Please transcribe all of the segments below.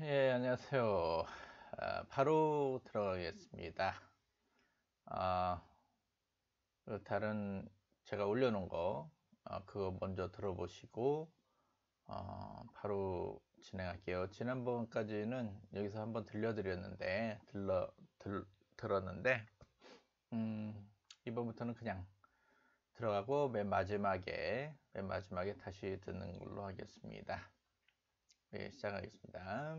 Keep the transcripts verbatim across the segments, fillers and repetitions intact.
예, 안녕하세요. 아, 바로 들어가겠습니다. 아, 그 다른 제가 올려놓은 거, 아, 그거 먼저 들어보시고, 어, 바로 진행할게요. 지난번까지는 여기서 한번 들려드렸는데, 들러, 들, 들었는데, 음, 이번부터는 그냥 들어가고 맨 마지막에, 맨 마지막에 다시 듣는 걸로 하겠습니다. 예, 시작하겠습니다.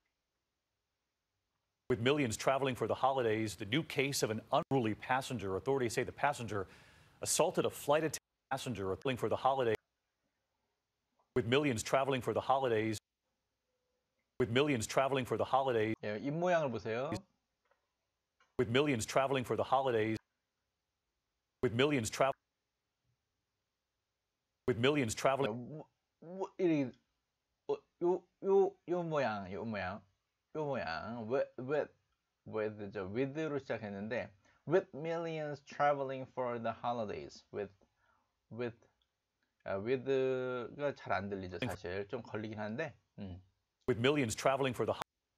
With millions traveling for the holidays, the new case of an unruly passenger. Authorities say the passenger assaulted a flight attendant passenger for the holiday. With millions traveling for the holidays, with millions traveling for the holidays, 예, 입 모양을 보세요. with millions traveling for the holidays, with millions travel, with millions traveling. 뭐, 뭐, 이, 어, 요, 요, 요 모양, 요 모양, 요 모양. with, with, with, 저, with로 시작했는데, with millions traveling for the holidays. with, with, 아, with가 잘 안 들리죠, 사실. 좀 걸리긴 한데, 음. With millions traveling for the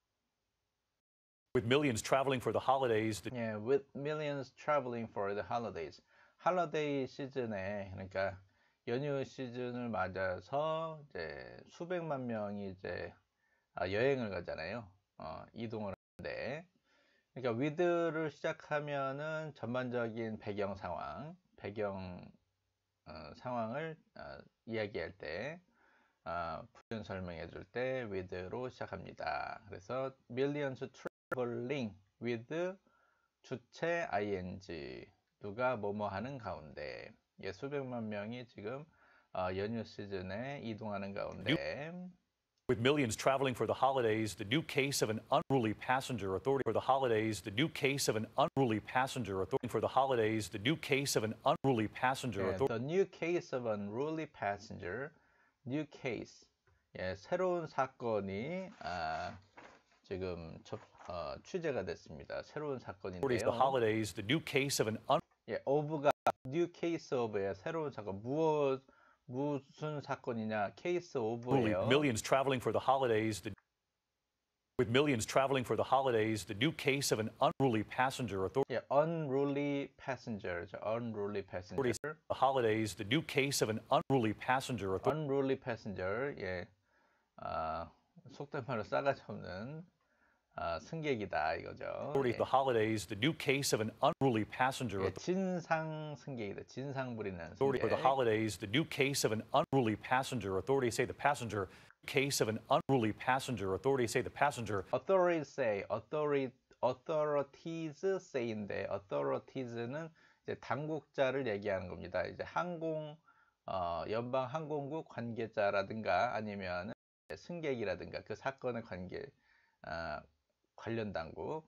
with millions traveling for the holidays, the 예, with millions traveling for the holidays. holiday 시즌에, 그러니까 연휴 시즌을 맞아서 이제 수백만 명이 이제 아, 여행을 가잖아요. 어, 이동을 하는데, 그러니까 with를 시작하면은 전반적인 배경 상황, 배경 어, 상황을 어, 이야기할 때, 어, 표현 설명해 줄 때 with로 시작합니다. 그래서 millions traveling with 주체 ing, 누가 뭐뭐 하는 가운데, 예, 수백만 명이 지금 어, 연휴 시즌에 이동하는 가운데, with millions traveling for the holidays, the new case of an unruly passenger. Authority for the holidays, the new case of an unruly passenger. Authority for the holidays, the new case of an unruly passenger. 예, Authority the new case of unruly passenger, new case, 예, 새로운 사건이 아, 지금 접, 어, 취재가 됐습니다. 새로운 for the 사건인데요. holidays, the new case of an un 예, of가 new case of의 새로운 사건, 무엇 무슨 사건이냐? case unruly of예요. millions traveling for the holidays. The, with millions traveling for the holidays, the new case of an unruly passenger. Authority 예, unruly passenger, 저 unruly passenger, the holidays, the new case of an unruly passenger. Authority unruly passenger, 예, 아, 속된 말로 싸가지 없는 아, 승객이다 이거죠. the 예. holidays, the new case of an unruly passenger. 예, 진상 승객이다. 진상 부리는 Authority for the 승객. holidays, the new case of an unruly passenger. Authorities say the passenger case of an unruly passenger. Authorities say the passenger Authorities say, authority, authorities say인데, authorites는 이제 당국자를 얘기하는 겁니다. 이제 항공, 어, 연방 항공국 관계자라든가 아니면 승객이라든가 그 사건의 관계, 어, 관련 당국,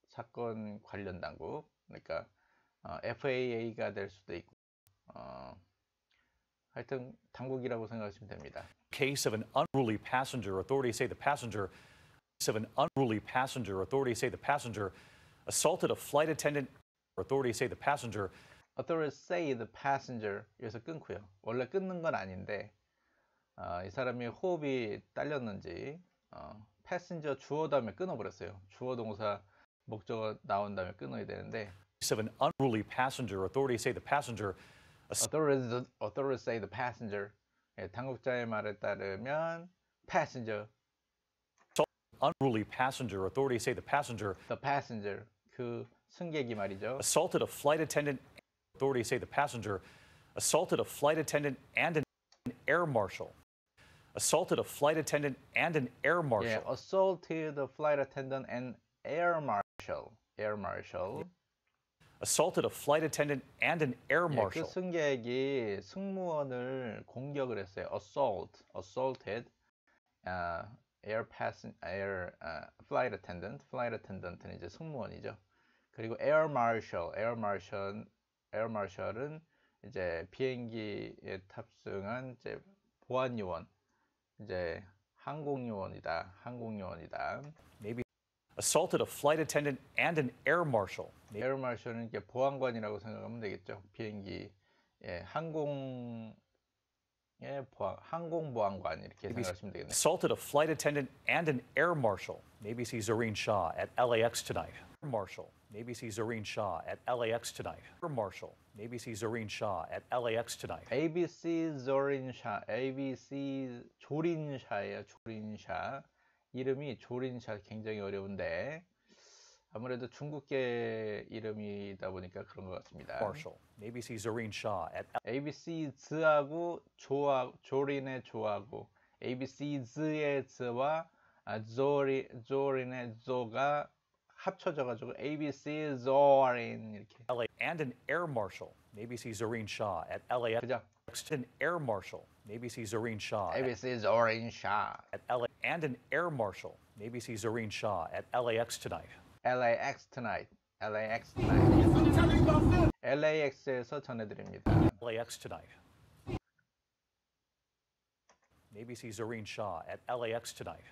사건 관련 당국, 그러니까 어, 에프에이에이가 될 수도 있고, 어, 하여튼 당국이라고 생각하시면 됩니다. case of an unruly passenger. Authorities say the passenger case of an unruly passenger. Authorities say the passenger assaulted a flight attendant. Authorities say the passenger Authorities say the passenger, 여기서 끊고요. 원래 끊는 건 아닌데 어, 이 사람이 호흡이 딸렸는지 어, passenger 주어 다음에 끊어버렸어요. 주어 동사 목적어 나온 다음에 끊어야 되는데 case of an unruly passenger. Authorities say the passenger authorities, authorities say the passenger, 예, 당국자의 말에 따르면 passenger, unruly passenger. Authorities say the passenger the passenger, 그 승객이 말이죠. assaulted a flight attendant. Authorities say the passenger assaulted a flight attendant and an air marshal. Assaulted a flight attendant and an air marshal. 예, assaulted the flight attendant and air marshal, air marshal. Assaulted a flight attendant and an air 예, 그 marshal. 승객이 승무원을 공격을 했어요. assault, assaulted, uh, air passen, air uh, flight attendant, flight attendant는 이제 승무원이죠. 그리고 air marshal, air marshal, air marshal은 이제 비행기에 탑승한 이제 보안 요원, 이제 항공 요원이다, 항공 요원이다. Maybe assaulted a flight attendant and an air marshal. 에어 마셜은 이게 보안관이라고 생각하면 되겠죠. 비행기, 예, 항공 보안, 항공보안관 이렇게 A B C 생각하시면 되겠네요. assaulted a flight attendant and an air marshal. A B C's Zareen Shah at L A X tonight. Air Marshal. A B C's Zareen Shah at L A X tonight. Air Marshal. A B C's Zareen Shah at L A X tonight. 에이비씨 조린샤, 에이비씨 조린샤예요. 조린샤. 이름이 조린샤 굉장히 어려운데 아무래도 중국계 이름이다 보니까 그런 것 같습니다. Marshal. A B C's Zareen Shah at 에이비씨 즈하고 조하, 조린의 조하고 에이비씨 즈의 즈와 아, 조리, 조린의 조가 합쳐져가지고 에이비씨 조린 이렇게. L A and an air marshal. A B C's Zareen Shah at L A X. 그죠? An air marshal. A B C's Zareen Shah at, 에이비씨 조린샤. at L A and an air marshal. A B C's Zareen Shah at L A X tonight. L A X tonight. L A X tonight. L A X에서 전해드립니다. L A X tonight. A B C's Zareen Shah at L A X tonight.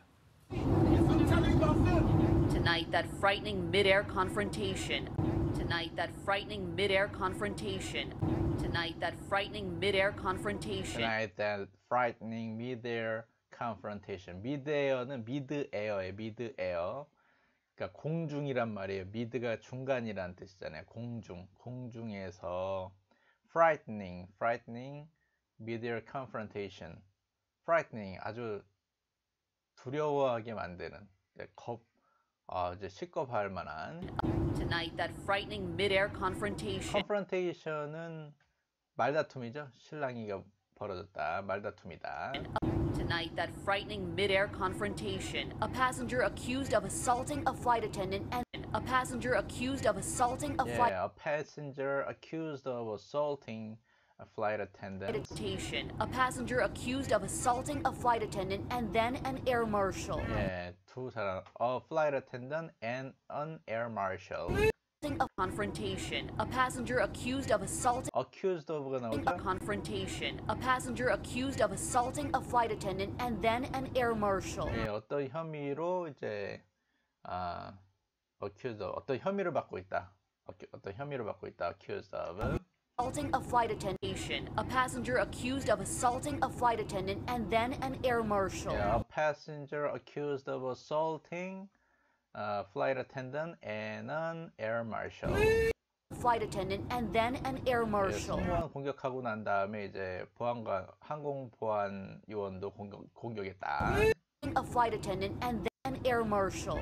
Tonight, that frightening mid-air confrontation. Tonight, that frightening mid-air confrontation. Tonight, that frightening mid-air confrontation. Tonight that frightening mid-air confrontation. mid-air는 mid-air예요. mid-air. 그러니까 공중이란 말이에요. mid가 중간이란 뜻이잖아요. 공중. 공중에서 frightening, frightening mid-air confrontation. frightening 아주 두려워하게 만드는 겁, 어, 이제 식겁할 만한. Tonight, that frightening mid-air confrontation. confrontation은 말다툼이죠. 실랑이가 벌어졌다. 말다툼이다. Tonight, that frightening mid-air confrontation. A passenger accused of assaulting a flight attendant and a passenger accused of assaulting a flight Yeah, a passenger accused of assaulting a flight attendant. attendant. A passenger accused of assaulting a flight attendant and then an air marshal. 예, 두 사람, a flight attendant and an air marshal. A confrontation. A passenger accused of assaulting accused of가 a 나오죠? confrontation. A passenger accused of assaulting a flight attendant and then an air marshal. 예, 어떤 혐의로 이제 아, accused of, 어떤 혐의를 받고 있다. 어떤 어떤 혐의를 받고 있다. accused of. Assaulting a flight attendant. A passenger accused of assaulting a flight attendant and then an air marshal. Yeah, a passenger accused of assaulting a flight attendant and an air marshal. Flight attendant and then an air 예, marshal. 승무원 공격하고 난 다음에 이제 보안관, 항공 보안 요원도 공격 공격했다. A flight attendant and then an air marshal.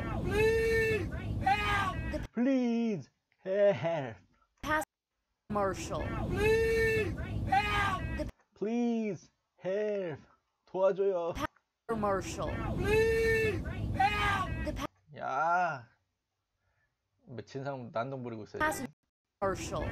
Please help. Marshal. Please help. 도와줘요. Air marshal. 야, 뭐 진상 난동 부리고 있어요. Passenger marshal.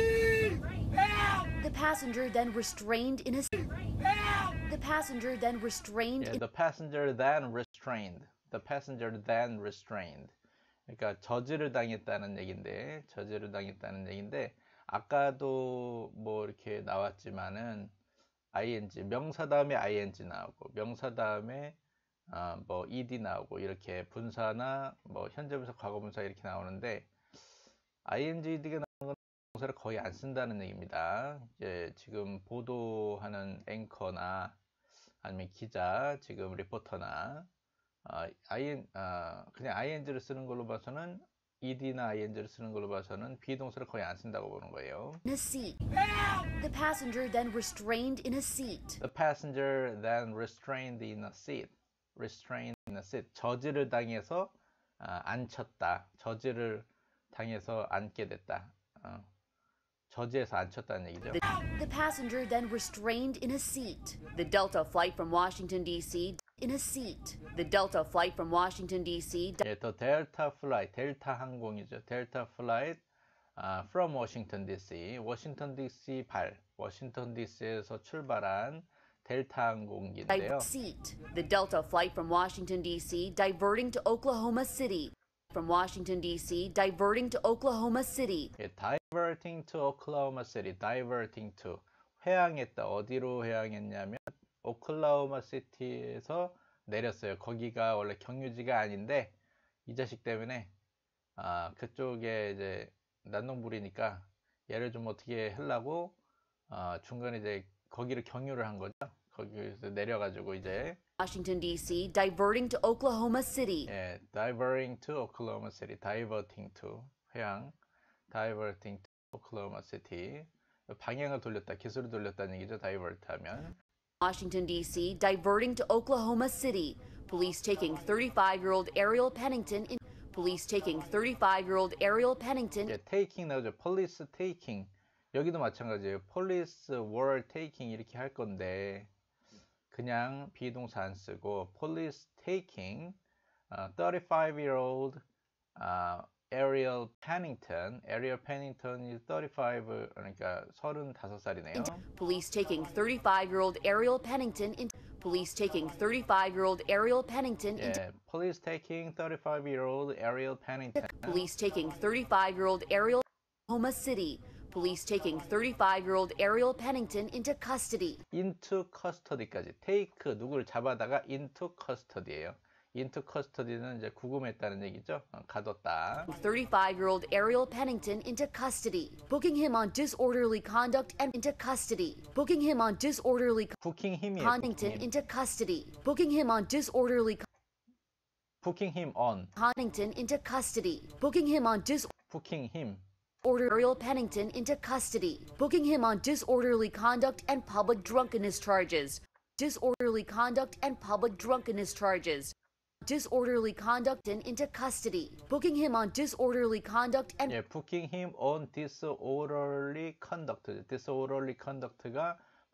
The passenger then restrained in a seat. The passenger then restrained Yeah, in the passenger then restrained. The passenger then restrained. 그러니까 저지를 당했다는 얘긴데, 저지를 당했다는 얘긴데, 아까도 뭐 이렇게 나왔지만은 ing 명사 다음에 ing 나오고 명사 다음에 어, 뭐 ed 나오고 이렇게 분사나 뭐 현재분사, 과거분사 이렇게 나오는데 ing, ed가 나오는 건 동사를 거의 안 쓴다는 얘기입니다. 이제 지금 보도하는 앵커나 아니면 기자, 지금 리포터나 어, ing, 어, 그냥 ing를 쓰는 걸로 봐서는 ed나 ing를 쓰는 걸로 봐서는 비동사를 거의 안 쓴다고 보는 거예요. a seat. The passenger then restrained in a seat. The passenger then restrained in a seat. restrained in a seat. 저지를 당해서 아, 앉혔다. 저지를 당해서 앉게 됐다. 어, 저지해서 앉혔다는 얘기죠. The, the passenger then restrained in a seat. The Delta flight from Washington, D C in a seat. The Delta flight from Washington, D C 예, 더 델타 플라이트, 델타 항공이죠. 델타 플라이트 아, from Washington 디씨, 워싱턴 디씨 발, 워싱턴 디씨에서 출발한 델타 항공기인데요. seat. The Delta flight from Washington, D C diverting to Oklahoma City. From Washington, D C diverting to Oklahoma City. 예, diverting to Oklahoma City, diverting to 회항했다. 어디로 회항했냐면 오클라호마 시티에서 내렸어요. 거기가 원래 경유지가 아닌데 이 자식 때문에 아, 그쪽에 이제 난동 부리니까 얘를 좀 어떻게 하려고 아, 중간에 이제 거기를 경유를 한 거죠. 거기서 내려가지고 이제 Washington, D C, diverting to Oklahoma City. 예, diverting to Oklahoma City, diverting to 회항, diverting to Oklahoma City. 방향을 돌렸다, 기술을 돌렸다는 얘기죠. divert 하면. Washington, D C, diverting to Oklahoma City. Police taking thirty-five-year-old Ariel Pennington in Police taking thirty-five-year-old Ariel Pennington. 예, taking 나오죠. police taking. 여기도 마찬가지예요. police were taking 이렇게 할 건데 그냥 비동사 안 쓰고 police taking uh, thirty-five-year-old uh, Ariel Pennington. Ariel Pennington이 thirty-five 그러니까 thirty-five 살이네요. Police taking thirty-five-year-old Ariel Pennington in Police taking thirty-five-year-old Ariel Pennington into 예, police taking thirty-five-year-old Ariel Pennington. Police taking thirty-five-year-old Ariel Oklahoma City. Police taking thirty-five-year-old Ariel Pennington into custody. into custody까지 take 누구를 잡아다가 into custody예요. into custody는 이제 구금했다는 얘기죠. 어, 가뒀다. thirty-five-year-old Ariel Pennington into custody. Booking him on disorderly conduct and into custody. Booking him on disorderly booking him이에요. Pennington booking him. into custody. Booking him on disorderly booking him on. Pennington into custody. Booking him on disorderly booking him. Ariel Pennington into custody. Booking him on disorderly conduct and public drunkenness charges. Disorderly conduct and public drunkenness charges. Disorderly conduct and into custody. Booking him on disorderly conduct and 예, booking him on disorderly conduct. disorderly conduct가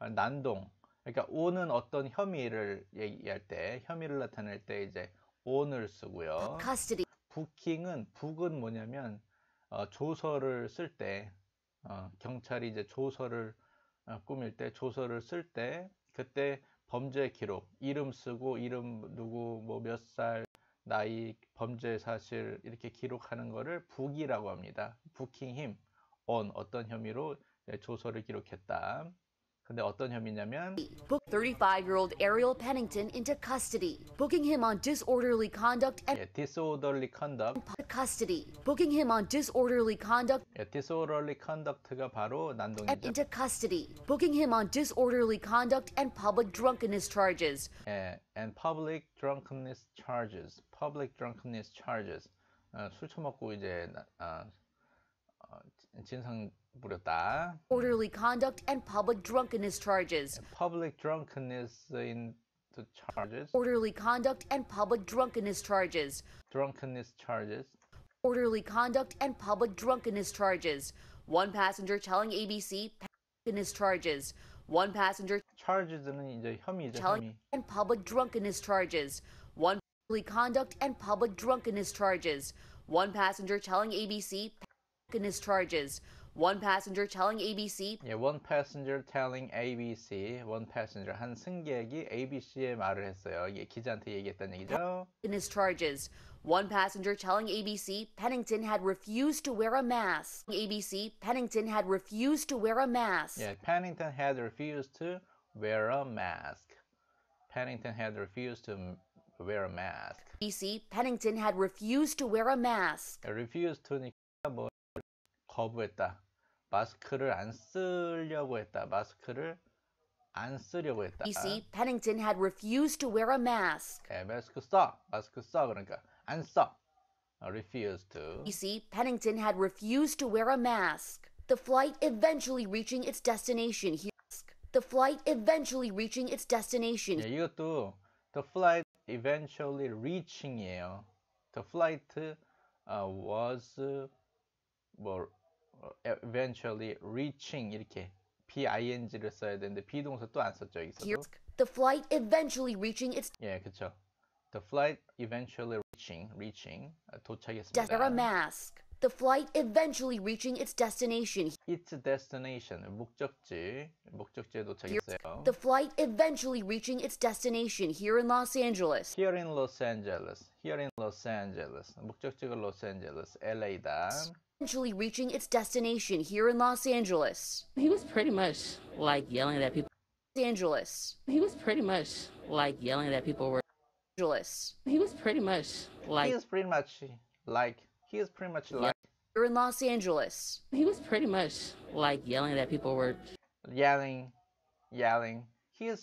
난동. 그러니까 on은 어떤 혐의를 얘기할 때, 혐의를 나타낼 때 이제 on을 쓰고요. custody. booking은 book은 뭐냐면 어, 조서를 쓸 때, 어, 경찰이 이제 조서를 어, 꾸밀 때, 조서를 쓸 때, 그때 범죄 기록, 이름 쓰고, 이름 누구, 뭐 몇 살, 나이, 범죄 사실 이렇게 기록하는 거를 book이라고 합니다. booking him on 어떤 혐의로 조서를 기록했다. 근데 어떤 혐의냐면 Book thirty-five-year-old Ariel Pennington into custody. Booking him on disorderly conduct and 예, disorderly conduct. custody. Booking him on disorderly conduct 예, disorderly conduct가 바로 and 난동이죠. into custody. Booking him on disorderly conduct and public drunkenness charges. 예, and public drunkenness charges. public drunkenness charges. 어, 술 처먹고 이제 어, 어, 진상 부렸다. Orderly conduct and public drunkenness charges. public drunkenness in the charges. Orderly conduct and public drunkenness charges. drunkenness charges. Orderly conduct and public drunkenness charges. One passenger telling A B C drunkenness charges. One passenger charges는 이제 혐의죠, telling 혐의. and public drunkenness charges. One orderly conduct and public drunkenness charges. One passenger telling A B C drunkenness charges. One passenger telling A B C 예, one passenger telling A B C. one passenger 한 승객이 A B C의 말을 했어요. 이게 기자한테 얘기했다는 얘기죠. drunkenness charges. One passenger telling A B C Pennington had refused to wear a mask. A B C Pennington had refused to wear a mask. 예, Pennington had refused to wear a mask. Pennington had refused to wear a mask. A B C Pennington had refused to wear a mask. refused to니까 뭐 거부했다. 마스크를 안 쓰려고 했다. 마스크를 안 쓰려고 했다. A B C Pennington had refused to wear a mask. 예, 마스크 써. 마스크 써. 그러니까 안 써. refused to. A B C Pennington had refused to wear a mask. The flight eventually reaching its destination here. The flight eventually reaching its destination. 예, 이것도 the flight eventually reaching이에요. The flight uh, was 뭐 eventually reaching 이렇게 bing를 써야 되는데 비동사 또 안 썼죠 여기서도. Here, the flight eventually reaching its 예, 그렇죠. The flight eventually reaching, reaching wear a 도착했습니다. mask. The flight eventually reaching its destination. Its destination 목적지, 목적지에 도착했어요. The flight eventually reaching its destination here in Los Angeles. Here in Los Angeles, here in Los Angeles. 목적지가 로스앤젤레스, 엘에이다. Eventually reaching its destination here in Los Angeles. He was pretty much like yelling at people. Los Angeles. He was pretty much like yelling at people were. Angeles. He was pretty much He like. is pretty much like, he is pretty much like Here in Los Angeles. He was pretty much like yelling at people were. yelling, yelling. He is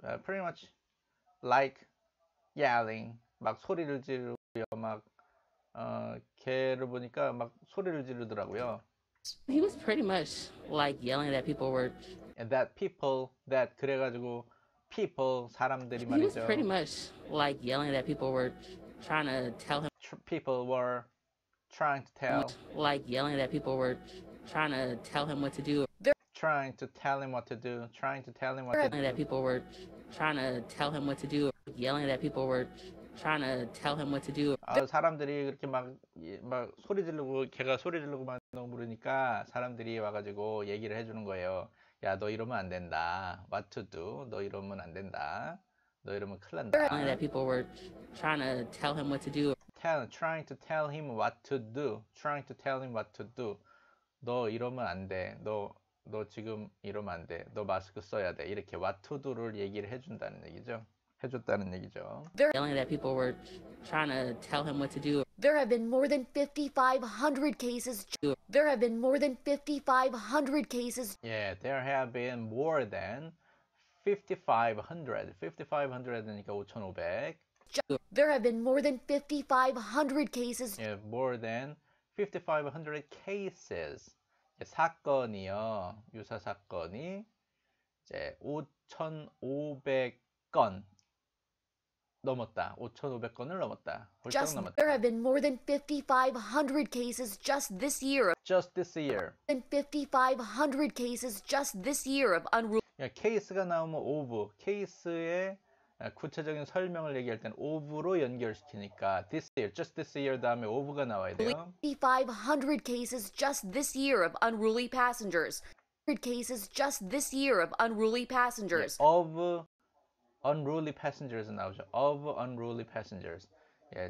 uh, pretty much like yelling, 막 소리를 지르고요. 막 어, 걔를 보니까 막 소리를 지르더라고요. He was pretty much like yelling that people were. And that people, that 그래가지고 people 사람들이 He was 말이죠. pretty much like yelling that people were trying to tell him. Tr- people were trying to tell, Like yelling that people were trying to tell him what to do. trying to tell him what to do, trying to tell him what to Yelling that do. people were trying to tell him what to do. Yelling that people were trying to tell him what to do. 아, 사람들이 그렇게 막, 이- 막 소리 지르고 걔가 소리 지르고 막 너무 부르니까 사람들이 와가지고 얘기를 해주는 거예요. 야, 너 이러면 안 된다. What to do? 너 이러면 안 된다. 너 이러면 큰일 난다. Yelling that people were trying to tell him what to do. Tell, trying to tell him what to do. Trying to tell him what to do. 너 이러면 안 돼. 너, 너 지금 이러면 안 돼. 너 마스크 써야 돼. 이렇게 what to do를 얘기를 해준다는 얘기죠. 해줬다는 얘기죠. Yelling that people were trying to tell him what to do. There have been more than fifty-five hundred cases. There have been more than fifty-five hundred cases. Yeah, there have been more than fifty-five hundred. fifty-five hundred니까 오천오백. There have been more than fifty-five hundred cases. Yeah, more than fifty-five hundred cases. 사건이요. 유사 사건이 이제 오천오백 건 넘었다. 오천오백 건을 넘었다. 훌쩍 Just 넘었다. there have been more than fifty-five hundred cases just this year. Just this year. Than fifty-five hundred cases just this year of unruly. 케이스가 나오면 of, 케이스의 구체적인 설명을 얘기할 때는 of로 연결시키니까 this year, just this year 다음에 of가 나와야 돼요. fifty-five hundred cases just this year of unruly passengers. one hundred cases just this year of unruly passengers. of unruly passengers 나오죠. of unruly passengers. 예,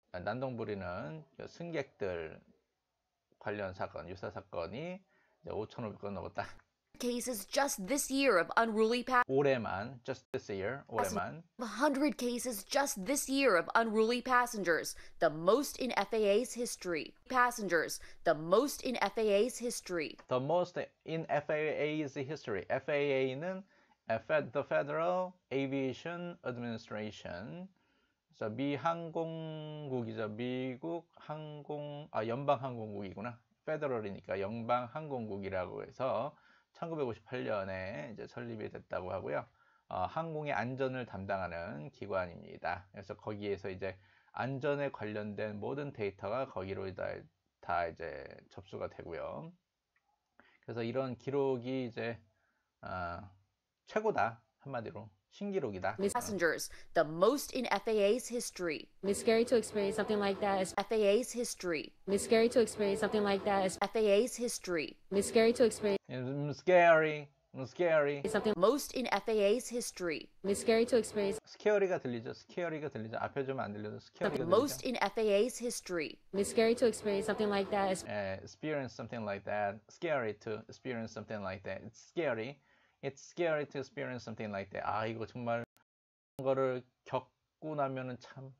난동부리는 승객들 관련 사건, 유사 사건이 이제 오천오백 건 넘었다. Cases just this year of unruly passengers. 올해만, just this year, 올해만. one hundred cases just this year of unruly passengers, the most in F A A's history. Passengers, the most in F A A's history. The most in F A A's history. F A A는 the Federal Aviation Administration. 그래서 미 항공국이죠. 미국 항공, 아 연방 항공국이구나. Federal이니까 연방 항공국이라고 해서 천구백오십팔 년에 이제 설립이 됐다고 하고요. 어, 항공의 안전을 담당하는 기관입니다. 그래서 거기에서 이제 안전에 관련된 모든 데이터가 거기로 다, 다 이제 접수가 되고요. 그래서 이런 기록이 이제 어, 최고다 한마디로 신기록이다. Passengers, the most in F A A's history. It's scary to experience something like that. It's, F A A's history. it's scary to experience something like that. It's, F A A's history. it's scary to experience 음, scary, 음, scary. something. Most in F A A's history. It's scary to experience. scary가 들리죠? scary가 들리죠? 앞에 좀 안 들려도 scary가 Most 들리죠? in F A A's history. It's scary to experience something like that. It's, 예, experience something like that. Scary to experience something like that. It's scary. It's scary to experience something like that. 아, 이거 정말 그런 거를 겪고 나면은 참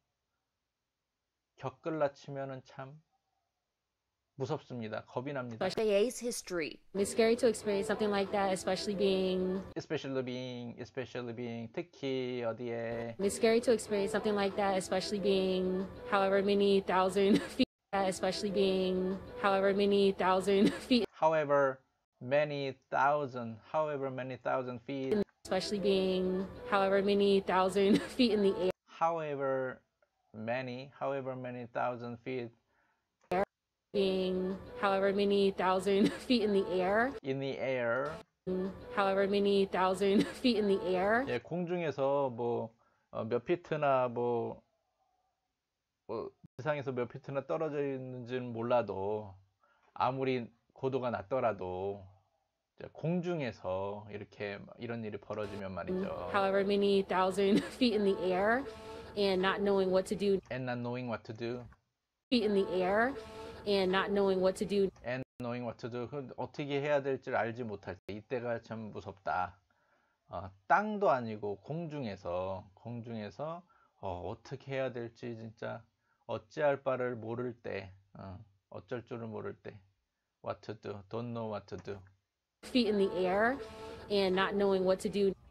겪을라 치면은 참 무섭습니다. 겁이 납니다. F A A's history. it's scary to experience something like that, especially being. especially being, especially being 특히 어디에 It's scary to experience something like that, especially being however many thousand feet. Especially being however many thousand feet. however many thousand, however many thousand feet, Especially being however many thousand feet in the air. however many, however many thousand feet Being however many thousand feet in the air. in the air. However many thousand feet in the air. 예, 공중에서 뭐 몇 피트나 뭐, 뭐 지상에서 몇 피트나 떨어져 있는지는 몰라도 아무리 고도가 낮더라도 이제 공중에서 이렇게 이런 일이 벌어지면 말이죠. However many thousand feet in the air, and not knowing what to do. And not knowing what to do. Feet in the air, and not knowing what to do. And knowing what to do. 그 어떻게 해야 될지 알지 못할 때 이때가 참 무섭다. 어, 땅도 아니고 공중에서 공중에서 어, 어떻게 해야 될지 진짜 어찌할 바를 모를 때 어, 어쩔 줄을 모를 때 what to do, don't know what to do. Feet in the air, and not knowing what to do.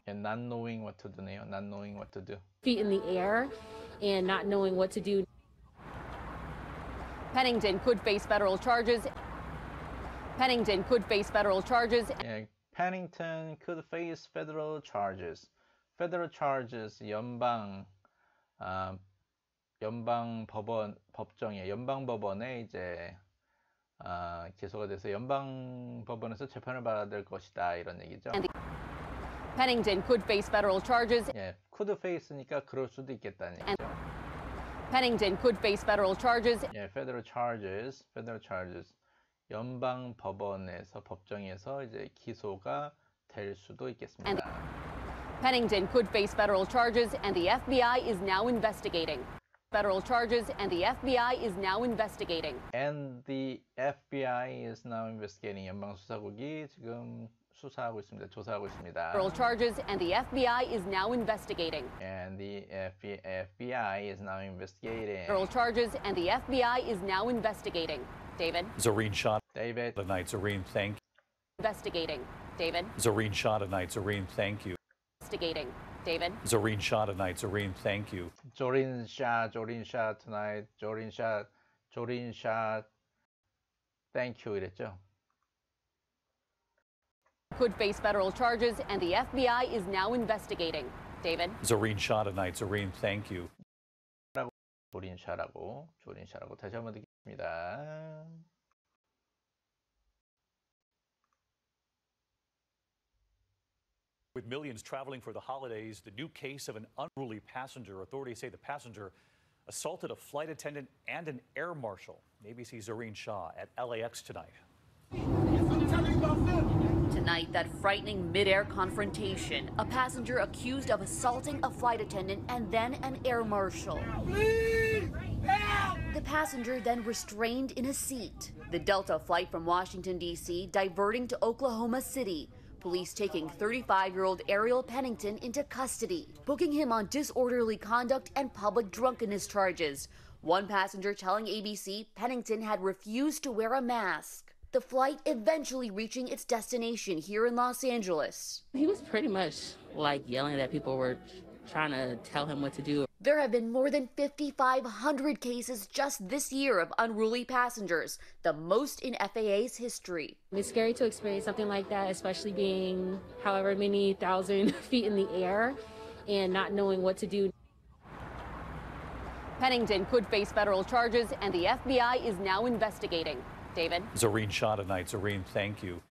And not knowing what to do네요. Not knowing what to do. feet in the air and not knowing what to do. Pennington could face federal charges. Pennington could face federal charges. 예, Pennington could face federal charges. Federal charges 연방 아, 연방 법원 법정에 연방 법원에 이제 아, 기소가 돼서 연방 법원에서 재판을 받을 것이다 이런 얘기죠. Pennington could face federal charges. 예, could face니까 그럴 수도 있겠다는 얘기죠. Pennington could face federal charges. 예, federal charges, federal charges. 연방 법원에서 법정에서 이제 기소가 될 수도 있겠습니다. Pennington could face federal charges and the F B I is now investigating. Federal charges and the F B I is now investigating. And the F B I is now investigating. 연방 수사국이 지금 수사하고 있습니다. 조사하고 있습니다. Federal charges and the F B I is now investigating. And the F B I is now investigating. Federal charges and the F B I is now investigating. David. Zareen Shah David. tonight. Zareen, thank Investigating. David. Zareen Shah tonight. Zareen, thank you. Investigating. David. Zareen Shah tonight. Zareen, thank you. Joreen Shah, Joreen Shah tonight. Joreen Shah, Joreen Shah. Thank you 이랬죠. Could face federal charges and the F B I is now investigating. David. Zareen Shah tonight. Zareen, thank you. 조린 샤라고, 조린 샤라고 다시 한번 듣겠습니다. With millions traveling for the holidays, the new case of an unruly passenger. Authorities say the passenger assaulted a flight attendant and an air marshal. A B C's Zareen Shah at L A X tonight. Tonight, that frightening mid-air confrontation. A passenger accused of assaulting a flight attendant and then an air marshal. The passenger then restrained in a seat. The Delta flight from Washington, D C diverting to Oklahoma City. Police taking thirty-five-year-old Ariel Pennington into custody, booking him on disorderly conduct and public drunkenness charges. One passenger telling A B C Pennington had refused to wear a mask. The flight eventually reaching its destination here in Los Angeles. He was pretty much like yelling that people were trying to tell him what to do. There have been more than fifty-five hundred cases just this year of unruly passengers, the most in F A A's history. It's scary to experience something like that, especially being however many thousand feet in the air and not knowing what to do. Pennington could face federal charges and the F B I is now investigating. David. Zareen Shah tonight. Zareen, thank you.